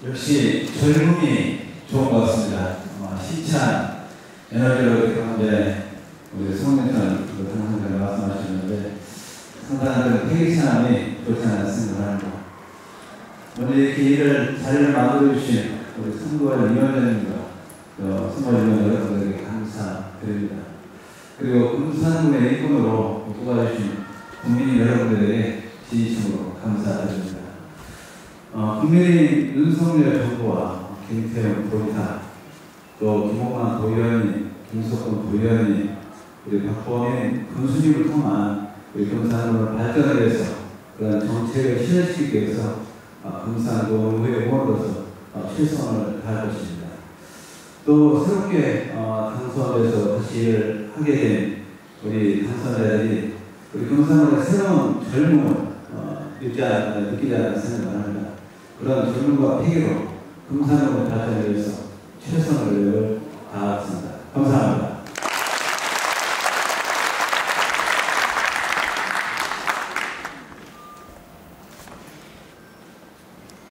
역시 젊음이 좋은 것 같습니다. 힘찬 에너지로 가운데 우리 송명천 선생님이 말씀하셨는데 상당한 회의찬함이 좋지 않았습니다 합니다. 오늘 이렇게 일을 자리를 만들어주신 우리 선거원 위원장님과 선거위원 여러분들에게 감사드립니다. 그리고 금산군의 일꾼으로 뽑아주신 국민 여러분들에게 진심으로 감사드립니다. 국민의 윤석열 정부와 김태형 도의사, 또 김홍만 도의원님, 김석훈 도의원님, 우리 박범인 군수님을 통한 우리 금산군을 발전을 위해서 그런 정책을 실현시키기 위해서 금산군 의회 의원으로서 최선을 다할 것입니다. 또 새롭게 당선돼서 다시 일을 하게 된 우리 당선자들이 우리 금산군의 새로운 젊음을 느끼지 않는 생각을 합니다. 그런 젊음과 패기로 금산군을 발전을 위해서 최선을 다하겠습니다.